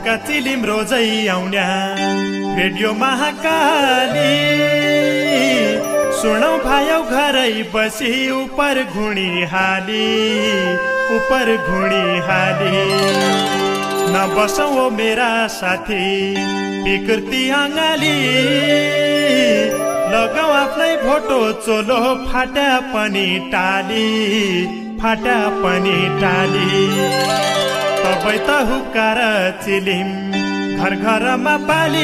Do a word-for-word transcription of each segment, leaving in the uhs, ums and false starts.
हुक्का चिलिम रोजै आउन्या रेडियो महाकाली सुनौ भायौ घरै बसी उपर घुणी हाली उपर घुणी हाली नबसौ मेरा साथी विकृति अङ्गाली लगाऊ आफ्नै भोटो चोलो फाटा पनि टाली फाटा पनि टाली तबै त हुक्का र चिलिम घर घरमा पाली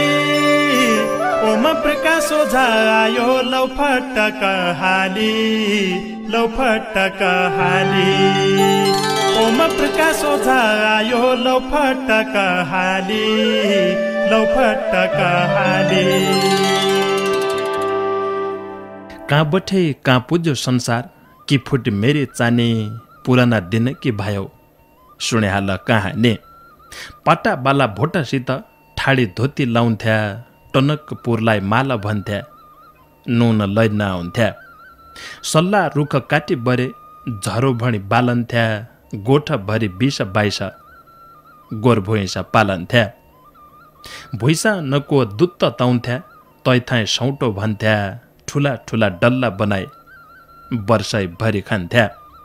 ओम प्रकाश ओझा आयो लौ फटक हाली लौ फटक हाली ओम प्रकाश ओझा आयो लौ फटक हाली लौ फटक हाली कहाँ बठे कहाँ पुज्यो संसार कि फुट मेरे चाने पुराना दिन कि भयो सुने हाल कहानी पाटा बाला भोटासित ठाडी धोती लाउँथ्या टनकपुरलाई माला भन्थ्या नुन लैन आउँथ्या सल्लाह रुख काटी बरे झरो भणी बालन्थ्या गोठ भरी बिस बाइस गोर भुइँसा पालन्थ्या भुइँसा नको दुत्त ताउँथ्या तैथाइ सौटो भन्थ्या ठुला ठुला डल्ला बनाए वर्षै भरी खान्थ्या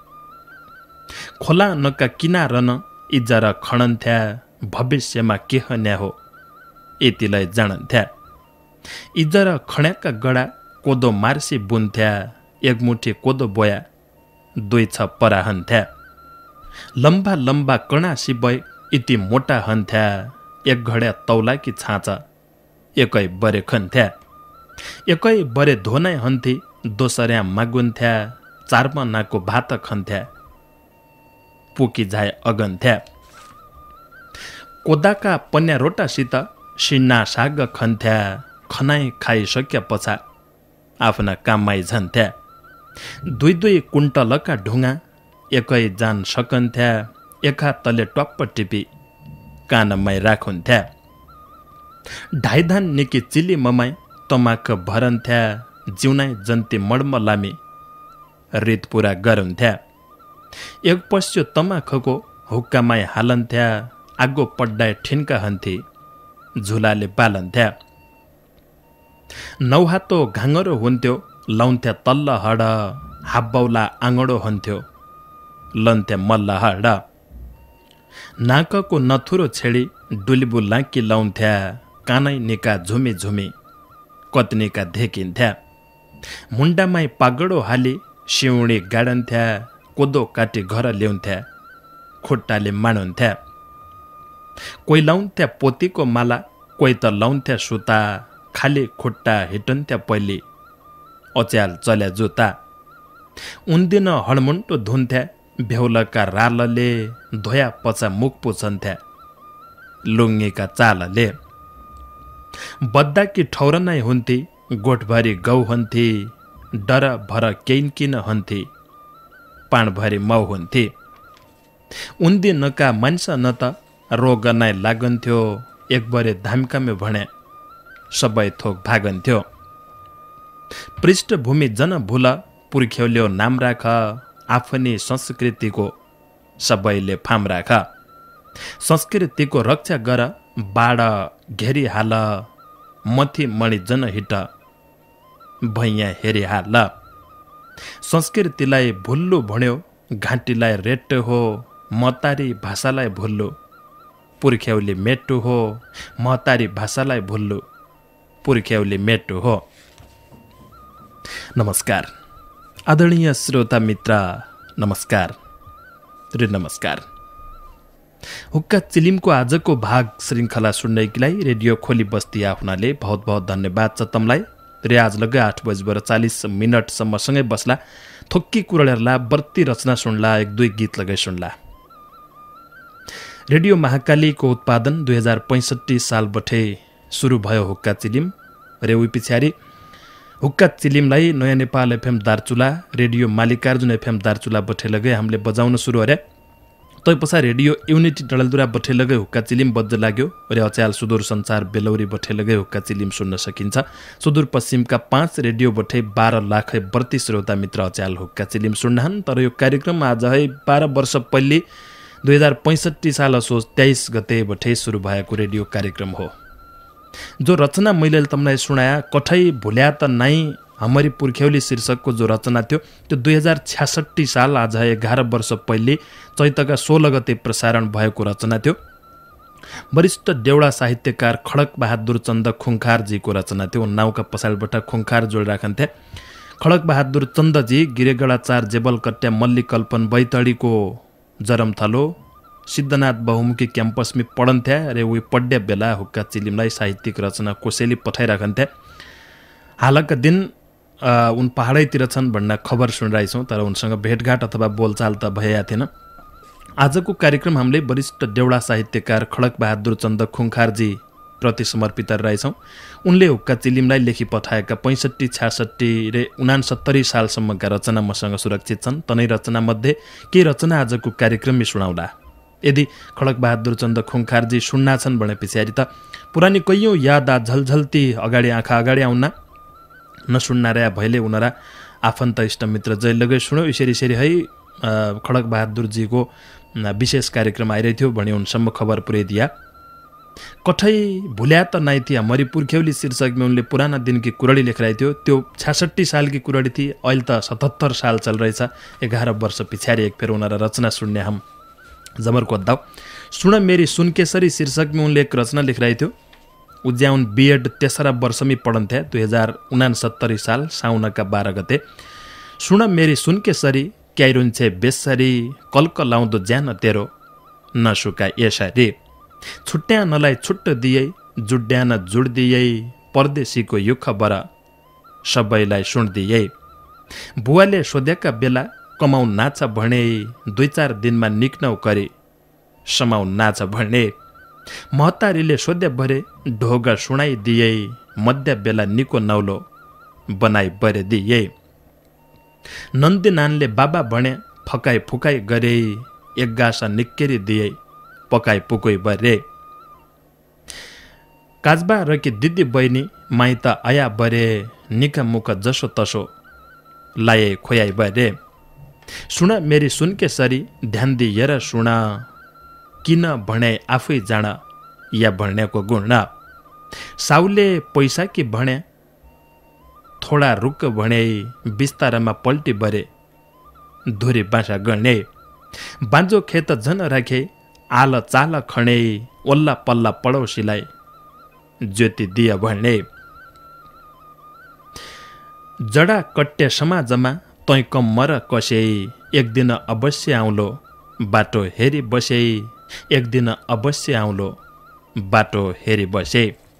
खोला नका किनारन इजरा खणन्थ्या भविष्यमा के हन्या हो यतिलाई जानन्थ्या इजरा खण्याका गडा कोदो मार्सी बुन्थ्या एक मुठी कोदो बोया दुई छ परा हन्थ्या लम्बा लम्बा कणासी बय इति मोटा हन्थ्या एक घड्या तौलाकी छाँचा एकै बरे खन्थ्या एकै बरे धोनाइ हन्थी दोसर्या मागुन्थ्या चारमा नाको भात खन्थ्या पुकी झाए अगन्थ्या कोदाका पन्या रोटासित सिन्ना साग खन्थ्या खनाइ खाइसक्या पछा आफ्ना काममाई झन्थ्या दुई दुई कुण्टलका ढुङ्गा एकै जान सकन्थ्या एका तले टप्प टिपी कानमाई राखुन्थ्या ढाइधान निकी चिली ममाई तमाक भरन्थ्या जिउनाइ जन्ती मडमलामी रित पुरा गरुन्थ्या एक पस्यो तमाखको हुक्कामाई हालन्थ्या आगो पड्डाए ठिन्का हन्थी झुलाले पालन्थ्या नौहातो घाँगरो हुन्थ्यो लाउँथ्या तल्ल हड हाब्बाउला आँगडो हुन्थ्यो लन्थ्या मल्ल हड नाकको नथुरो छेडी डुलिबु लाङ्की लाउँथ्या कानै निका झुमी झुमी कत्निका धेकिन्थ्या मुन्डामाई पागडो हाली सिउडी गाडन्थ्या कोदो काटी घर ल्याउँथ्या खुट्टाले मानुन्थ्या कोही लाउँथ्या पोतीको माला कोही त लाउँथ्या सुता खाली खुट्टा हिटन्थ्या पहिले अच्याल चल्या जुत्ता उन्दिन हडमुन्टो धुन्थ्या भ्याउलका रालले धोया पचा मुख पुछन्थ्या लुङ्गीका चालले बद्दाकी ठौर नै हुन्थे गोठभरि गौ हन्थे डर भर केइनकिन हन्थे पाणभरि माउ हुन्थे उन्दिनका मान्छे न त रोग नै लागन्थ्यो एकबरे धामकामे भन्या सबै थोक भागन्थ्यो पृष्ठभूमि जन भुल पुर्ख्यौल्यो नाम राख आफ्नी संस्कृतिको सबैले फाम राख संस्कृतिको रक्षा गर बाड घेरी हाल मथि मणि जन हिट भैया हेरी हाल संस्कृतिलाई भुल्लु भन्यो घाँटीलाई रेट्टो हो महतारी भाषालाई भुल्लु पुर्ख्यौली मेट्टु हो महतारी भाषालाई भुल्लु पुर्ख्यौली मेट्टु हो। नमस्कार आदरणीय श्रोता मित्र, नमस्कार रे नमस्कार। हुक्का चिलिमको आजको भाग श्रृङ्खला सुन्नैकीलाई रेडियो खोली बस्ती आफ्नाले बहुत बहुत धन्यवाद छ तमलाई। रे आज लग्गै आठ बजेर चालीस मिनटसम्म सँगै बस्ला, थोक्की कुराडरला, बर्ती रचना सुन्ला, एक दुई गीत लगाइ सुन्ला। रेडियो महाकालीको उत्पादन दुई हजार पैँसठी सालबाटै सुरु भयो हुक्का चिलिम। रे उही पछाडि हुक्का चिलिमलाई Naya Nepal FM Darchula, radio Mallikarjun FM Darchula बठे लगे हामीले बजाउन सुरु गरे। तै पछाडि रेडियो युनिटी डलदुरा बठे लगे हुक्का चिलिम बज्ज लाग्यो। रे अच्याल सुदूर संसार बेलौरी बठे लगे हुक्का चिलिम सुन्न सकिन्छ। सुदूर पश्चिमका पाँच रेडियो बठे बाह्र लाख बत्तीस श्रोता मित्र अच्याल हुक्का चिलिम सुन्नहन्। तर यो कार्यक्रम आज है बाह्र वर्ष पहिले दुई हजार पैँसठी साल असोज तेइस गते बठे सुरु भएको रेडियो कार्यक्रम हो। जो रचना मैले तमलाई सुनाया कठै भुल्या त नाइ हमारी पुर्ख्यौली शीर्षकको जो रचना थियो त्यो दुई हजार छ्यासठी साल आज एघार वर्ष पहिले चैतका सोह्र गते प्रसारण भएको रचना थियो। वरिष्ठ देउडा साहित्यकार खडक बहादुर चन्द खुङ्खारजीको रचना थियो। नाउँका पछाडिबाट खुङ्खार जोड राखन्थे। खडक बहादुर चन्दजी गिरेगडाचार जेबलकट्या मल्लिकल्पन बैतडीको जरमथलो सिद्धनाथ बहुमुखी क्याम्पसमा पढन्थ्या रे उही पढ्या बेला हुक्का चिलिमलाई साहित्यिक रचना कोसेली पठाइराखन्थ्या। हालका दिन उन पहाडैतिर छन् भन्ने खबर सुनिरहेछौँ, तर उनसँग भेटघाट अथवा बोलचाल त भएका थिएन। आजको कार्यक्रम हामीले वरिष्ठ देउडा साहित्यकार खडक बहादुर चन्द खुङ्खारजी प्रति समर्पित रहेछौँ। उनले हुक्का चिलिमलाई लेखी पठाएका पैँसठी छ्यासठी र उनासत्तरी सालसम्मका रचना मसँग सुरक्षित छन्। तनै रचनामध्ये के रचना आजको कार्यक्रममा सुनाउला। यदि खडक बहादुर चन्द खुङ्खारजी सुन्ना छन् भने पछाडि त पुरानी कैयौँ याद आ झलझल्ती अगाडि आँखा अगाडि आउना नसुन्ना रह्या भैले उनीहरा आफन्त इष्टमित्र जहिलेकै सुन्यो। यसरी यसरी है खडक बहादुरजीको विशेष कार्यक्रम आइरहेको थियो भने उनसम्म खबर पुर्याइदिया। कठै भुल्या त नाइ थिए हमारी पुर्ख्यौली शीर्षकमा उनले पुराना दिनकी कुरडी लेखिरहेको थियो। त्यो छ्यासठी सालकी कुरडी थिए, अहिले त सतहत्तर साल चल रहेछ। एघार वर्ष पछाडि एक फेर उनीहरा रचना सुन्ने हम जमरको दाउ। सुन मेरी सुनकेसरी शीर्षकमा उनले एक रचना लेखिरहेको थियो। उज्याउन बिएड तेस्रा वर्षमै पढन्थे दुई हजार उनासत्तरी साल साउनका बाह्र गते। सुन मेरी सुनकेसरी क्याइरुन्छे बेसरी कल्क लाउँदो ज्यान तेरो नसुका यसरी छुट्या नलाई छुट्ट दिए जुड्यान जुड दिए परदेशीको यो खबर सबैलाई सुन्दिए बुवाले सोधेका बेला कमाउ नाच भने दुई चार दिनमा निक्नौ करे समाउ नाच भने महतारीले सोधे भरे ढोगा सुनाइदिए मध्य बेला निको नौलो बनाई बरे दिए नन्दी नानले बाबा भने फकाई फुकाई गरे एक गासा निक्केरी दिए पकाई पुकोई बरे काजबा रकी दिदी बहिनी माइत आया बरे निका मुख जसो तसो लाए खोयाई बरे सुन मेरी सुनके सरी ध्यान दिएर सुन किन भने आफै जान या भन्नेको गुण साउले पैसा कि भने थोडा रुक भने बिस्तारामा पल्टी बरे धुरी बाँसा गर्ने बाँझो खेत झन राखे आल चाल खणे ओल्ला पल्ला पडोसीलाई ज्योति दिए भन्ने जडा कट्टे समाजमा तै कम मर कसे एक दिन अवश्य आउलो बाटो हेरी बसे एक दिन अवश्य आउलो बाटो हेरी बसे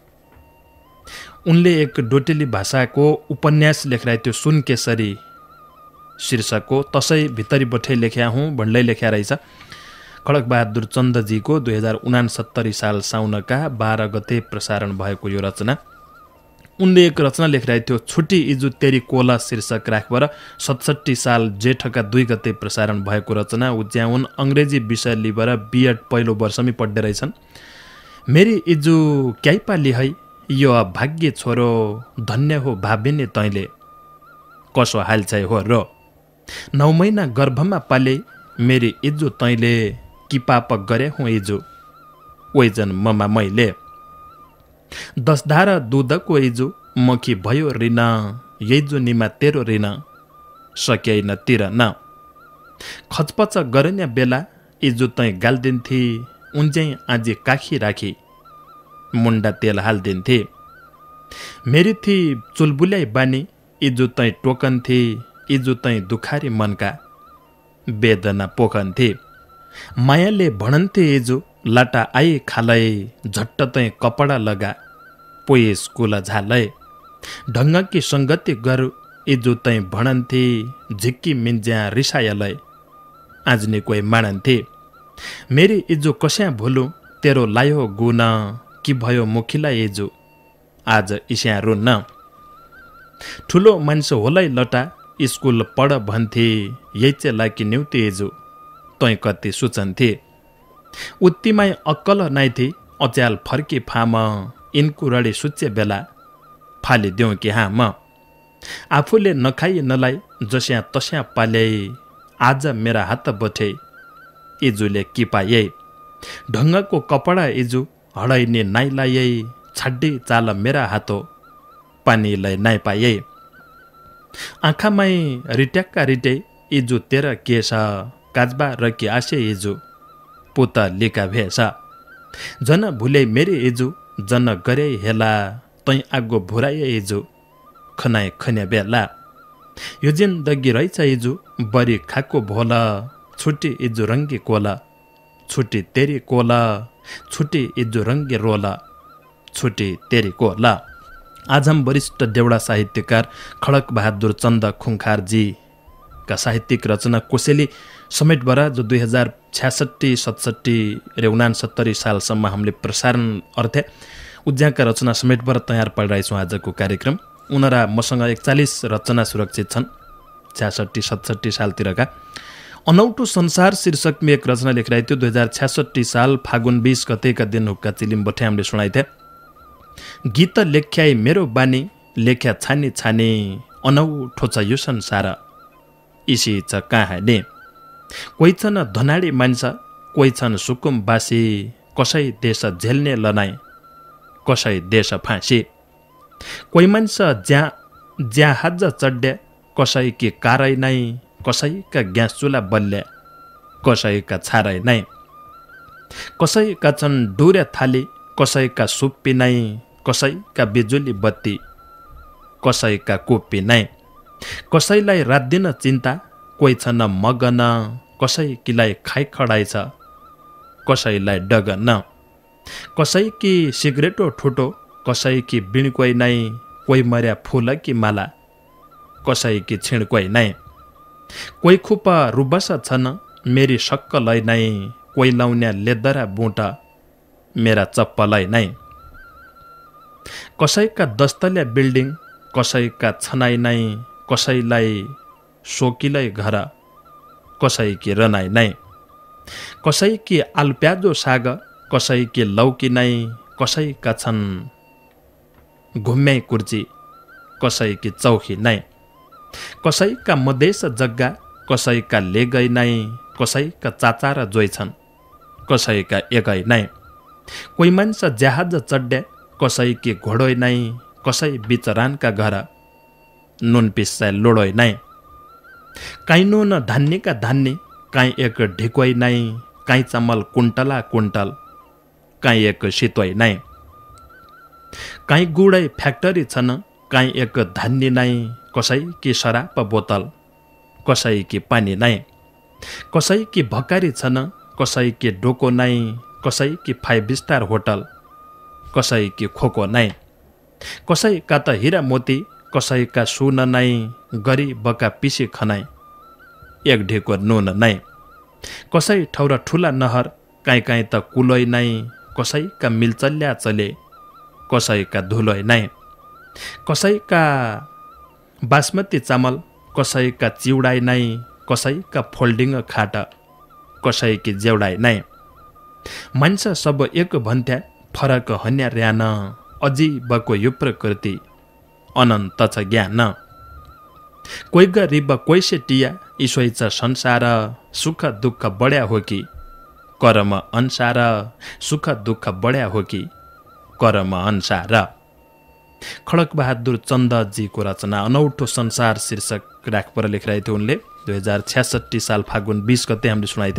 उनले एक डोटेली भाषाको उपन्यास लेखिरहेको थियो सुनकेसरी शीर्षकको तसै भित्री बठै लेख्या हुँ भन्दै लेख्या रहेछ खडक बहादुर चन्दजीको दुई हजार उनासत्तरी साल साउनका बाह्र गते प्रसारण भएको यो रचना उनले एक रचना लेखिरहेको थियो छुट्टी इजु तेरी कोला शीर्षक राखबर सतसट्ठी साल जेठका दुई गते प्रसारण भएको रचना उज्याउन अङ्ग्रेजी विषय लिएर बिएड पहिलो वर्षमै पढ्दै रहेछन् मेरी इजु क्याइपाली है यो भाग्य छोरो धन्य हो भाविने तैँले कसो हालचाल हो र नौ महिना गर्भमा पाले मेरी इजु तैँले कि पाप गरे हुँ इजु ओइजन ममा मैले दस धारा दुधको इजु मखी भयो ऋण यैजु निमा तेरो ऋण सके न तिर न खचपच गर्ने बेला इजु तैँ गाल्दिन्थे उन्जै आजी काखी राखी मुन्डा तेल हाल्दिन्थे मेरी थी चुलबुल्याई बानी इजु तैँ टोकन्थे इजु तैँ दुखारी मनका वेदना पोखन्थे मायाले भणन्थे इजु लाटा आई खालै झट्ट तैँ कपडा लगा पोए स्कुल झालै ढङ्गकी सङ्गति गरु इजु तैँ भणन्थे झिक्की मिन्ज्या रिसायलै आजने कोही माणन्थे मेरी इजु कस्या भुलु तेरो लायो गुण कि भयो मुखीलाई इजु आज इस्या रुन्न ठुलो मान्छे होलै लटा स्कुल पढ भन्थे यैचे लाकी न्युति इजु तैँ कति सुचन्थे उत्तिमाई अक्कल नाइथे अच्याल फर्की फाम इन्कुरडी सुचे बेला फालिदेऊ कि हाम आफूले नखाई नलाई जस्या तस्या पाले आज मेरा हात बठे इजुले किपाए ढङ्गको कपडा इजु हडैने नाइ लाए छाड्डी चाल मेरा हातो पानीलाई नाइ पाए आँखामै रिट्याक्का रिटे इजु तेरा केस काजबा रकी आसे इजु पुत लिका भेष जन भुले मेरी इजु जन गरे हेला तै आगो भुराए इजु खनाए खन्या बेला यो जिन्दगी रहेछ इजु बरी खाको भोला छुट्टी इजु रङ्गी कोला छुट्टी तेरी कोला छुट्टी इजु रङ्गी रोला छुट्टी तेरी कोला। आज हम वरिष्ठ देउडा साहित्यकार खडक बहादुर चन्द खुङखारजीका साहित्यिक रचना कोसेली समेटबाट जो दुई हजार छ्यासठी सतसट्ठी र उनासत्तरी सालसम्म हामीले प्रसारण अर्थे उज्याका रचना समेटबाट तयार पारिरहेछौँ आजको कार्यक्रम। उनरा मसँग एकचालिस रचना सुरक्षित छन् छ्यासठी सतसट्ठी सालतिरका। अनौठो संसार शीर्षकमा एक रचना लेखिरहेको थियो दुई हजार छ्यासठी साल फागुन बिस गतेका दिन हुक्का चिलिम बठे हामीले सुनाइथे। गीत लेख्याई मेरो बानी लेख्या छानी छानी अनौठो छ यो संसार इसी छ कहानी कोही छन् धनाडी मान्छ कोही छन् सुकुमबासी कसै देश झेल्ने लनाई कसै देश फाँसी कोही मान्छ ज्या ज्या हाज चड्या कसैकी कारै नै कसैका ग्यास चुला बल्ल्या कसैका छारै नै कसैका छन् डुरे थाली कसैका सुप्पी नै कसैका बिजुली बत्ती कसैका कोपी नै कसैलाई रात दिन चिन्ता कोही छन् मगन कसैकीलाई खाइ खडाइ छ कसैलाई डगन कसैकी सिगरेटो ठुटो कसैकी बिणकोइ नै कोही मर्या फुलकी माला कसैकी छिणकोइ नै कोही खुप रुबस छन् मेरी सक्कलै नै कोही लाउन्या लेदरा बुट मेरा चप्पलै नै कसैका दस्तल्या बिल्डिङ कसैका छनाइ नै कसैलाई सोकिलै घर कसैकी रनाइ नै कसैकी आलप्याजो साग कसैकी लौकी नै कसैका छन् घुम्याइ कुर्ची कसैकी चौकी नै कसैका मधेस जग्गा कसैका लेगै नै कसैका चाचा र जोइ छन् कसैका एकै नै कोही मान्छ जहाज चड्या कसैकी घोडोइ नै कसै बिचरानका घर नुन पिस्सा लोडोइ नै काहीँ नुन धान्नेका धान्ने काहीँ एक ढिकोइ नै काहीँ चामल कुन्टला कुन्टल काहीँ एक सितोइ नै काहीँ गुडै फ्याक्टरी छन् काहीँ एक धान्ने नै कसैकी सराप बोतल कसैकी पानी नै कसैकी भकारी छन् कसैकी डोको नै कसैकी फाइभ स्टार होटल कसैकी खोको नै कसैका त हिरा मोती कसैका सुन नै गरिबका पिसी खनाइ एक ढिको नुन नै कसै ठौरा ठुला नहर काहीँ काहीँ त कुलोइ नै कसैका मिल्चल्या चले कसैका धुलोइ नै कसैका बासमती चामल कसैका चिउडाइ नै कसैका फोल्डिङ खाट कसैकी जेउडाइ नै मान्छे सब एक भन्थ्या फरक हन्या र्यान अजीबको यो प्रकृति अनन्त छ ज्ञान कोही गरिब कोही सेटिया ईश्वै छ संसार सुख दुःख बढ्या हो कि कर्म अनुसार सुख दुःख बढ्या हो कि कर्म अनुसार। खडक बहादुर चन्दजीको रचना अनौठो संसार शीर्षक राखपर लेखिरहेको थियो उनले दुई हजार छ्यासठी साल फागुन बिस गते हामीले सुनाइथे।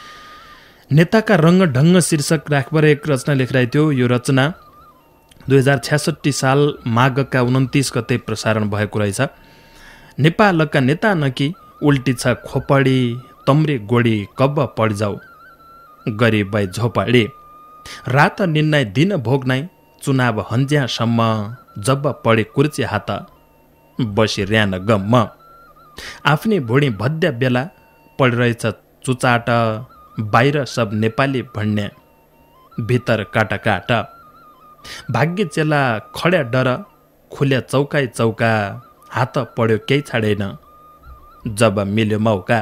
नेताका रङ्ग ढङ्ग शीर्षक राखपर एक रचना लेखिरहेको थियो। यो रचना दुई हजार छ्यासठी साल माघका उन्तिस गते प्रसारण भएको रहेछ। नेपालका नेता नकी उल्टी छ खोपडी तम्री गोडी कब्ब पडिजाऊ गरिबै झोपडी रात निन्नाइ दिन भोग्नाइ चुनाव हन्ज्यासम्म जब पढे कुर्ची हात बसी र्यान गम्म आफ्नै भुँडी भद्या बेला पढिरहेछ चुचाट बाहिर सब नेपाली भन्ने भित्र काटा काटा भाग्य चेला खड्या डर खुल्या चौकाइ चौका हात पढ्यो केही छाडेन जब मिल्यो मौका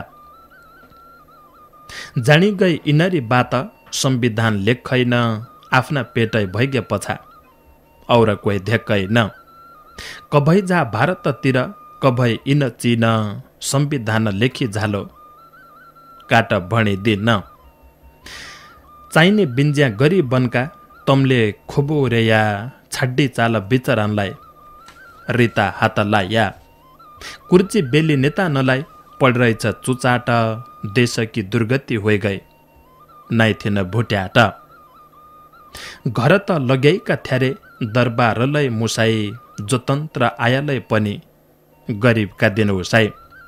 जानी गई इनरी बात संविधान लेखैन आफ्ना पेटै भैगे पछा और कोही धेक्दैन कभै जा भारततिर कभै इन चीन संविधान लेखी झालो काट भणी दिन चाहिने बिन्ज्या गरी बनका तमले खोबो रेया छाड्डी चाल बिचरानलाई रिता हात लाया कुर्ची बेली नेता नलाई पढिरहेछ चुचाट देशकी दुर्गति होइ गए नाइ थिएन भुट्याट घर त लगेका थ्यारे दरबारलाई मुसाई जोतन्त्र आयालाई पनि गरिबका दिन उसाई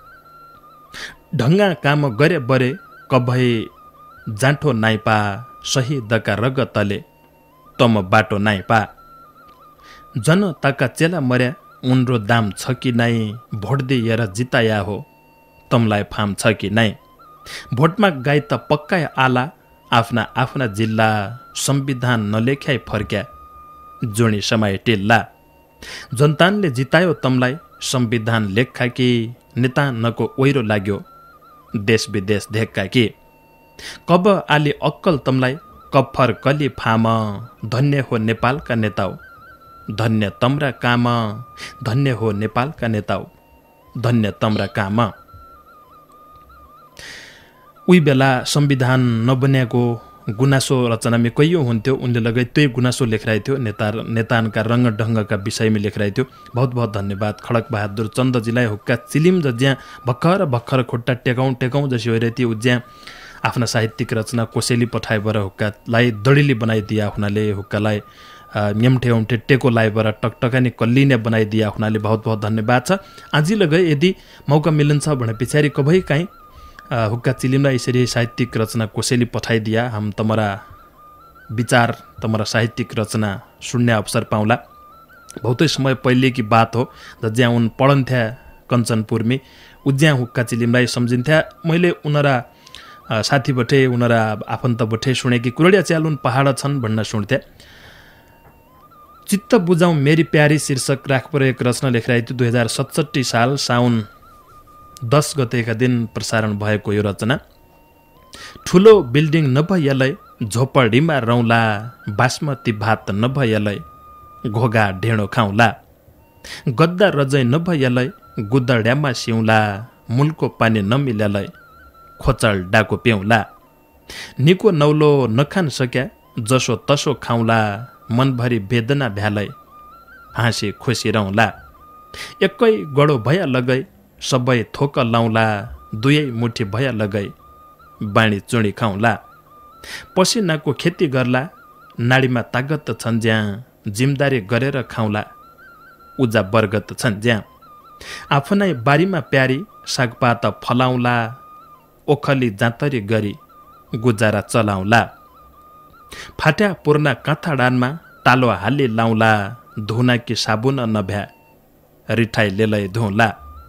ढङ्गा काम गरे बरे कभै जाँठो नाइपा शहीदका रगतले तम बाटो नाइपा जनताका चेला मर्या उम्रो दाम छ कि नाइ भोट दिएर जिताया हो तमलाई फाम छ कि नाइ भोटमा गाई त पक्काए आला आफ्ना आफ्ना जिल्ला संविधान नलेख्याई फर्क्या जोणी समय टिल्ला जनतानले जितायो तमलाई संविधान लेख्खा कि नेता नको ओइरो लाग्यो देश विदेश धेक्का कि कब आली अक्कल तमलाई कफर कली फाम धन्य हो नेपालका नेताउ धन्य तम्रा काम धन्य हो नेपालका नेताउ धन्य तम्रा काम उही बेला संविधान नबन्याको गुनासो रचनामा कैयौँ हुन्थ्यो उनले लगै त्यही गुनासो लेखिरहेको थियो नेता नेतानका रङ्ग ढङ्गका विषयमा लेखिरहेको थियो बहुत बहुत धन्यवाद खडक बहादुर चन्दजीलाई हुक्का चिलिम ज ज्याँ भर्खर भर्खर खुट्टा टेकाउँ टेकाउँ जसी भइरहेको थियो ज्याँ आफ्ना साहित्यिक रचना कोसेली पठाएबाट हुक्कालाई दडिली बनाइदिया हुनाले हुक्कालाई म्याम्ठे औम्ठे टेको लाइबाट टकटकानी कल्लिने बनाइदिया हुनाले बहुत बहुत धन्यवाद छ आजि लगै यदि मौका मिलिन्छ भने पछाडि कभै काहीँ हुक्का चिलिमलाई यसरी साहित्यिक रचना कोसेली पठाइदिया हम तमरा विचार तमरा साहित्यिक रचना सुन्ने अवसर पाउला बहुतै समय पहिले की बात हो ज ज्याँ उन पढन्थ्या कञ्चनपुरमी उज्याँ हुक्का चिलिमलाई सम्झिन्थ्या मैले उनरा साथी बठे उनरा आफन्त बठे सुने कि कुरडिया च्यालुन पहाड छन् भन्न सुन्थ्या चित्त बुझाउँ मेरी प्यारी शीर्षक राख एक रचना लेखिरहेको थियो दुई हजार सतसट्ठी साल साउन दस गतेका दिन प्रसारण भएको यो रचना ठुलो बिल्डिङ नभएलाई झोपडीमा रौला बासमती भात नभएलाई घोगा ढेँडो खाउँला गद्दा रजै नभएलाई गुदड्यामा सिउँला मुलको पानी नमिल्यालाई खोचल डाको पिउँला निको नौलो नखान सक्या जसो तसो खाउँला मनभरि वेदना भ्यालै हाँसी खुसी रहला एकै गडो भया लगै सबै थोक लाउँला दुवै मुठी भया लगै बाणी चुडी खाउँला पसिनाको खेती गर्ला नाडीमा तागत छन् ज्याँ जिम्मेदारी गरेर खाउँला उजा बर्गत छन् ज्याँ आफ्नै बारीमा प्यारी सागपात फलाउँला ओखली जाँतरी गरी गुजारा चलाउँला फाट्या पुर्ना काँथा डानमा टालो हाली लाउँला धुना कि साबुन नभ्या रिठाई लेलै धुला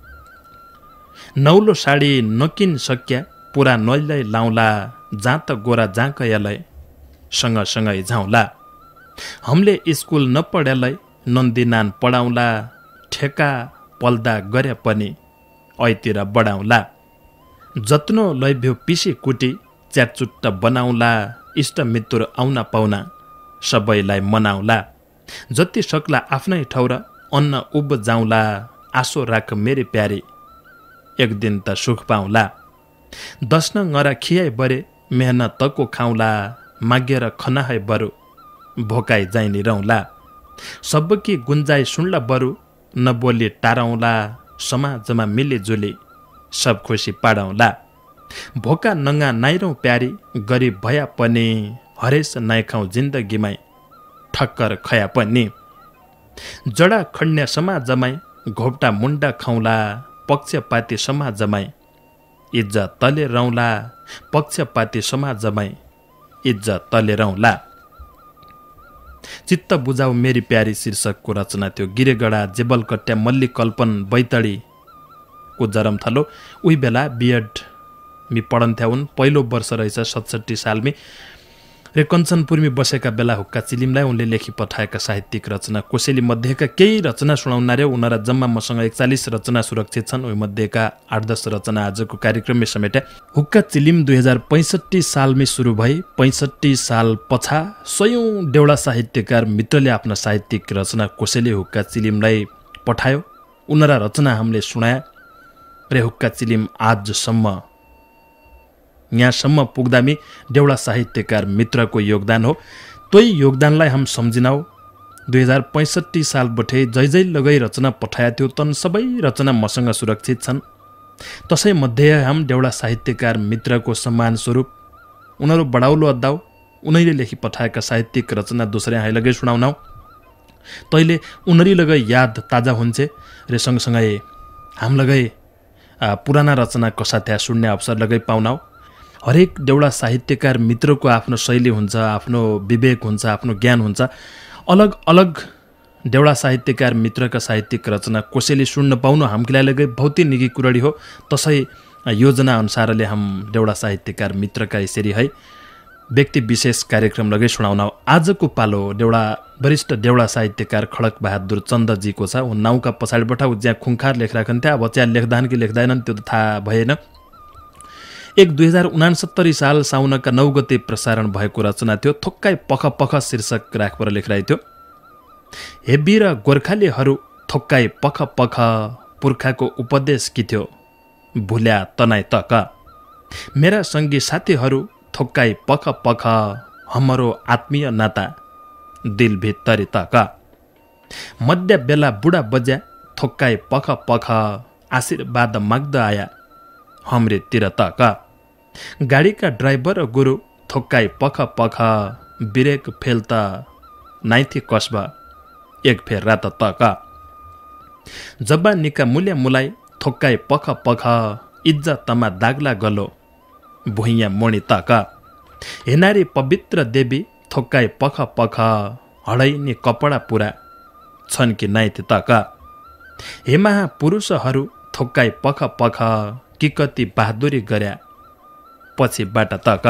नौलो साडी नकिन सक्या पुरा नैलै लाउँला जाँत गोरा जाँकयालै सँगसँगै झाउँला हमले स्कुल नपढ्यालै नन्दिनान पढाउँला ठेका पल्दा गरे पनि ऐतिर बढाउँला जत्नो लैभ्यो पिसी कुटी च्याटचुट्ट बनाउँला इष्ट मित्र आउन पाउना सबैलाई मनाउँला जति सक्ला आफ्नै ठाउँ र अन्न उब जाउँला आशो राख मेरी प्यारी एक दिन त सुख पाउँला दस्न ngरा खियाइ बरे मेहनतको खाउँला मागेर खनाहै बरु भोकाइ जाइनी रहला सबकी गुन्जाइ सुन्ला बरु नबोली टाराउँला समाजमा मिलिजुली सब खुसी पाडाउँला भोका नङ्गा नाइरौँ प्यारी गरिब भया पनि हरेस नाइखाउँ जिन्दगीमै ठक्कर खया पनि जडा खण्य समाजमै घोप्टा मुन्डा खाउँला पक्षपाती समाजमै इज्जत तले रौला पक्षपाती समाजमै इज्जत तले रौला चित्त बुझाउ मेरी प्यारी शीर्षकको रचना थियो गिरेगडा जेबलकट्या मल्ली कल्पन बैतडीको जरम थलो उही बेला बिएड मी पढन्थ्या उन पहिलो वर्ष रहेछ सतसट्ठी सालमी रे कञ्चनपुरमी बसेका बेला हुक्का चिलिमलाई उनले लेखी पठाएका साहित्यिक रचना कोसेली मध्येका केही रचना सुनाउनारे उनरा जम्मा मसँग एकचालिस रचना सुरक्षित छन् उही मध्येका आठ दस रचना आजको कार्यक्रममा समेटे हुक्का चिलिम दुई हजार पैँसठी सालमै सुरु भई पैँसठी साल पछा सयौं देउडा साहित्यकार मित्रले आफ्ना साहित्यिक रचना कोसेली हुक्का चिलिमलाई पठायो उनरा रचना हामीले सुनाया रे हुक्का चिलिम आजसम्म यहाँसम्म पुग्दामी देउडा साहित्यकार मित्रको योगदान हो। तोही योगदानलाई हम सम्झिनाऊ। दुई हजार पैँसठी साल बठे जै जै लगै रचना पठाए थियो, तन सबै रचना मसँग सुरक्षित छन्। तसै मध्ये हम देउडा साहित्यकार मित्रको सम्मान स्वरूप उनीहरू बढाउलो अद्दाऊ, उनीहरूले लेखी पठाएका साहित्यिक रचना दोस्रे हाई लगै सुनाउनाऊ। तैले उनीहरू लगै याद ताजा हुन्छ र सँगसँगै हाम लगै पुराना रचना कसा त्यहाँ सुन्ने अवसर लगै पाउनाऊ। हरेक देउडा साहित्यकार मित्रको आफ्नो शैली हुन्छ, आफ्नो विवेक हुन्छ, आफ्नो ज्ञान हुन्छ। अलग अलग देउडा साहित्यकार मित्रका साहित्यिक रचना कसैले सुन्न पाउनु हामीलाई लगै बहुतै निकी कुरडी हो। तसै योजना अनुसारले हम देउडा साहित्यकार मित्रका यसरी है व्यक्ति विशेष कार्यक्रम लगै सुनाउन आजको पालो देउडा वरिष्ठ देउडा साहित्यकार खडक बहादुर चन्दजीको छ। ऊ नाउँका पछाडिबाट ऊ ज्याँ खुङ्खार लेखराखन् त्यहाँ अब त्यहाँ लेख्दान कि लेख्दैनन् त्यो त थाहा भएन। एक दुई हजार उनासत्तरी साल साउनका नौ गते प्रसारण भएको रचना थियो। थोक्काइ पख पख शीर्षक राखेर लेखिरहेको थियो। हे वीर गोर्खालीहरू थोक्काइ पख पख, पुर्खाको उपदेश कि थियो भुल्या तनाइ तक। मेरा सङ्गी साथीहरू थोक्काइ पख पख, हाम्रो आत्मीय नाता दिल भित्तरी तक। मध्य बेला बुढा बज्या थोक्काइ पख पख, आशीर्वाद माग्दा आया हाम्रेतिर तक। गाडीका ड्राइभर गुरु थोक्काइ पख पख, ब्रेक फेल त नाइथी कसबा एक फेर रात तक। जबानीका मूल्य मुलाई थोक्काइ पख पख, इज्जतमा दाग्ला गलो भुइँया मोणी तक। हेनारी पवित्र देवी थोक्काइ पख पख, हडैनी कपडा पुरा छन् कि नाइथ तक। हे महापुरुषहरू थोक्काइ पख पख, कि कति बहादुरी गर्या पछिबाट तक।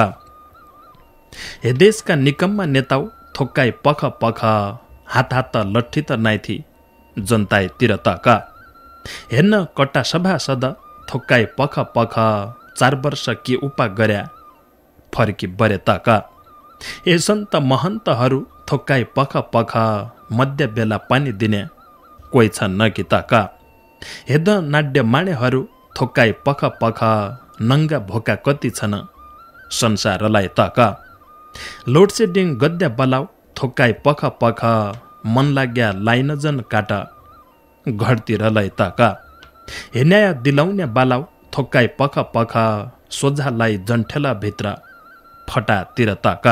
हे देशका निकम्मा नेताउ थोक्काइ पख पख, हात हात लट्ठी त नाइथी जनतातिर तक। हेर्न कट्टा सभासद थोक्काइ पख पख, चार वर्ष के उपा गर्या फर्की बरे तक। हे सन्त महन्तहरू थोक्काइ पख पख, मध्य बेला पानी दिने कोही छन् न कि तक। हेद नाड्य मानेहरू थोक्काइ पख पख, नङ्गा भोका कति छन् संसारलाई तक। लोडसेडिङ गद्य बलाउ थोक्काइ पख पख, मन लाग्या लाइनजन काट घरतिरलाई तक। हे न्याय दिलाउने बालाउ थोक्काइ पख पख, सोझालाई जन्ठेला भित्र फटातिर तक।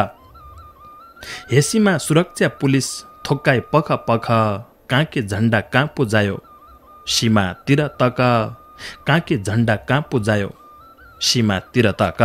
हे सीमा सुरक्षा पुलिस थोक्काइ पख पख, काँके झन्डा कहाँ पुजायो सीमातिर तक। काँके झन्डा कहाँ पुजायो सीमातिर तक।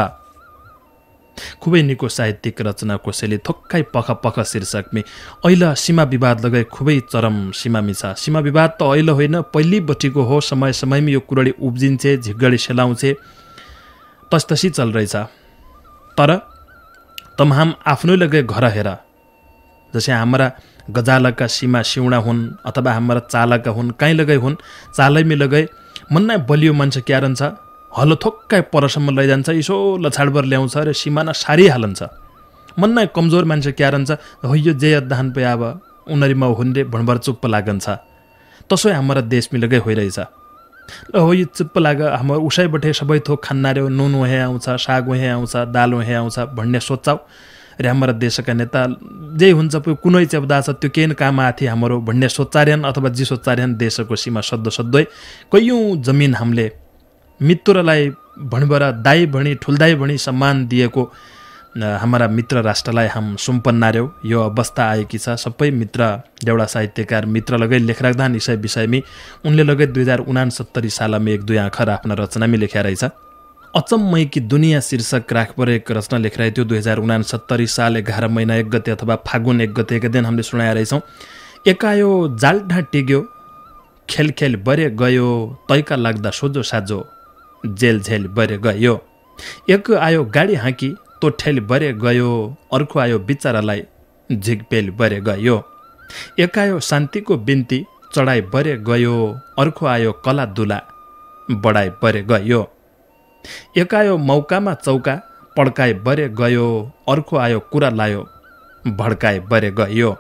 खुबै निको साहित्यिक रचना कसैले थोक्काइ पख पख शीर्षकमी ऐल सीमा विवाद लगाए खुबै चरम सीमामी छ। सीमा विवाद त ऐल होइन पहिली बटीको हो। समय समयमा यो कुरडी उब्जिन्छे, झिगडी सेलाउँछे, तस्तसी चल रहेछ। तर तमाम आफ्नो लगे घर हेर, जसै हाम्रा गजालका सीमा सिउडा हुन् अथवा हाम्रा चालका हुन्, काहीँ लगाइ हुन्, चालैमी लगाइ मन्ना बलियो मान्छे क्या रहन्छ, हलो थोक्काइ परसम्म लैजान्छ, यसो लछाडबर ल्याउँछ र सिमाना सारिहालन्छ। मन्ना कमजोर मान्छे क्या रहन्छ, हो यो जे अद्धान पे अब उनीहरूमा हुन्डे भणभर चुप्प लागन्छ। तसै हाम्रा देशमी लगाइ होइरहेछ। ल हो यो चुप्प लाग हाम्रो उसैबटे सबै थोक खान्नार्यो, नुन उहे आउँछ, साग उहे आउँछ, दाल उहे आउँछ भन्ने सोचाउ र हाम्रा देशका नेता जे हुन्छ कुनै चेप्दा छ त्यो केही काम आथि हाम्रो भन्ने सोचार्यान अथवा जी सोचार्यान देशको सीमा सद्दो सद्दै कैयौँ जमिन हामीले मित्रलाई भणबर दाई भणी ठुल्दाई भणी सम्मान दिएको हाम्रा मित्र राष्ट्रलाई हम सुम्पन्नार्यौ। यो अवस्था आएकी छ। सबै मित्र देउडा साहित्यकार मित्र लगै लेखराख्दान विषय विषयमी उनले लगै दुई हजार उनासत्तरी सालमा एक दुई आँखर आफ्ना रचनामी लेख्या रहेछ। अचम्मै कि दुनियाँ शीर्षक राखपर एक रचना लेखिरहेको थियो। दुई हजार उनासत्तरी साल एघार महिना एक गते अथवा फागुन एक गते एक दिन हामीले सुनाएर रहेछौँ। एकायो जालढा टिग्यो, खेल खेल बरे गयो, तैका लाग्दा सोझो साझो जेल झेल बरे गयो। एक आयो गाडी हाँकी, तो ठेल बरे गयो, अर्को आयो बिचरालाई झिकपेल बरे गयो। एक आयो शान्तिको बिन्ती, चढाइ बरे गयो, अर्को आयो कला दुला बढाइ बरे गयो। एक आयो मौकामा चौका, पड्काइ बरे गयो, अर्को आयो कुरा लायो भड्काइ बरे गयो।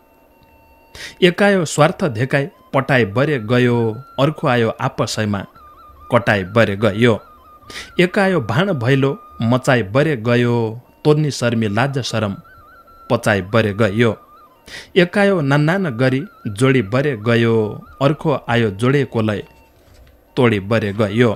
एक आयो स्वार्थ धेकाइ, पटाइ बरे गयो, अर्को आयो आपसैमा कटाइ बरे गयो। एक आयो भाँड भैलो, मचाइ बरे गयो तोर्नी शर्मी लाज शरम पचाइ बरे गयो एकायो नान्नान गरी जोडी बरे गयो अर्को आयो जोडे कोलय तोडी बरे गयो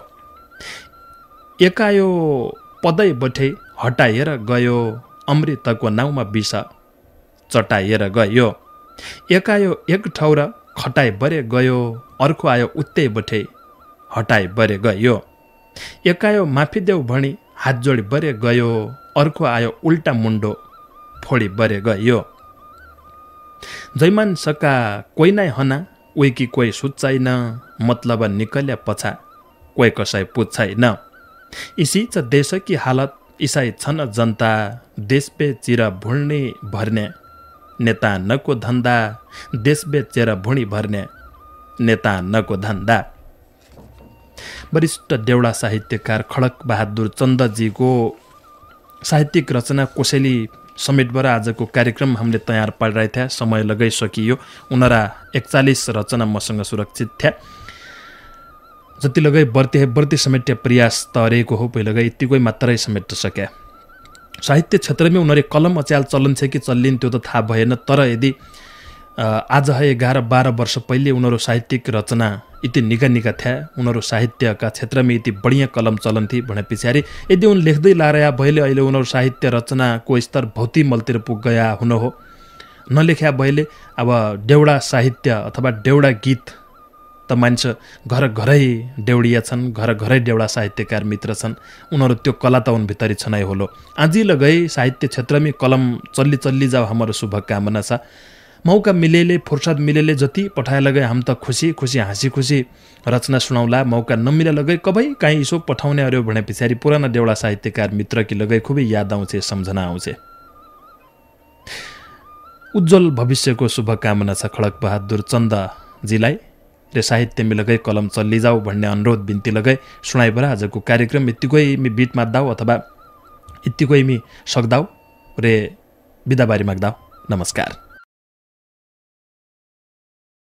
एकायो पदै बठे हटाएर गयो अमृतको नाउँमा विष चटाएर गयो एकायो एक ठाउँ र खटाइ बरे गयो अर्को आयो उत्तै बठे हटाइ बरे गयो एकायो माफी देऊ भनी हात जोडी बरे गयो अर्को आयो उल्टा मुन्डो फोडी बरे गयो जैमान सका कोही नै हना उही कि कोही सुच्चाइन मतलब निकल्या पछा कोही कसै पुच्छैन इसी छ देश की हालत इसाई छन् जनता देश बेचेर भुल्ने भर्ने नेता नको धन्दा देश बेचेर भुँडी भर्ने नेता नको धन्दा। वरिष्ठ देउडा साहित्यकार खड्क बहादुर चन्दजीको साहित्यिक रचना कोसेली समेटबाट आजको कार्यक्रम हामीले तयार पारिरहेको थिया समय लगाइसकियो उनरा एकचालिस रचना मसँग सुरक्षित थिया जति लगाई बर्ते बर्ती समेट्या प्रयास तरेको हो पहिला गई यतिकै मात्रै समेट्न सक्या साहित्य क्षेत्रमै उनीहरू कलम अच्याल चलन छ कि चल्लिन् त्यो त थाहा भएन तर यदि आज है एघार बाह्र वर्ष पहिले उनीहरू साहित्यिक रचना यति निका निका थिए उनीहरू साहित्यका क्षेत्रमा यति बढिया कलम चलन थिए भने पछाडि यदि उन लेख्दै लाया भएले अहिले उनीहरू साहित्य रचनाको स्तर भौती मलतिर पुग गया हुन हो नलेख्या भएले अब देउडा साहित्य अथवा देउडा गीत त मान्छे घर घरै देउडिया छन् घर घरै देउडा साहित्यकार मित्र छन् उनीहरू त्यो कला त उनभित्री छनाइ होलो आजि लगै साहित्य क्षेत्रमै कलम चल्ली चल्ली जाऊ हाम्रो शुभकामना छ मौका मिलेले फुर्सद मिलेले जति पठाए लगे हम त खुसी खुसी हाँसी खुसी रचना सुनाउला मौका नमिले लगे कबै काहीँ यसो पठाउने अरे भने पछाडि पुराना देउडा साहित्यकार मित्र कि लगे खुबै याद आउँछ सम्झना आउँछ उज्जवल भविष्यको शुभकामना छ खड्क बहादुर चन्दजीलाई र साहित्य मिलगै कलम चल्ली जाऊ भन्ने अनुरोध बिन्ती लगाए सुनाइबर आजको कार्यक्रम यतिकै मि बिट माद्दाऊ अथवा यतिकै मि सक्दाऊ रे बिदाबारी माग्दाऊ नमस्कार।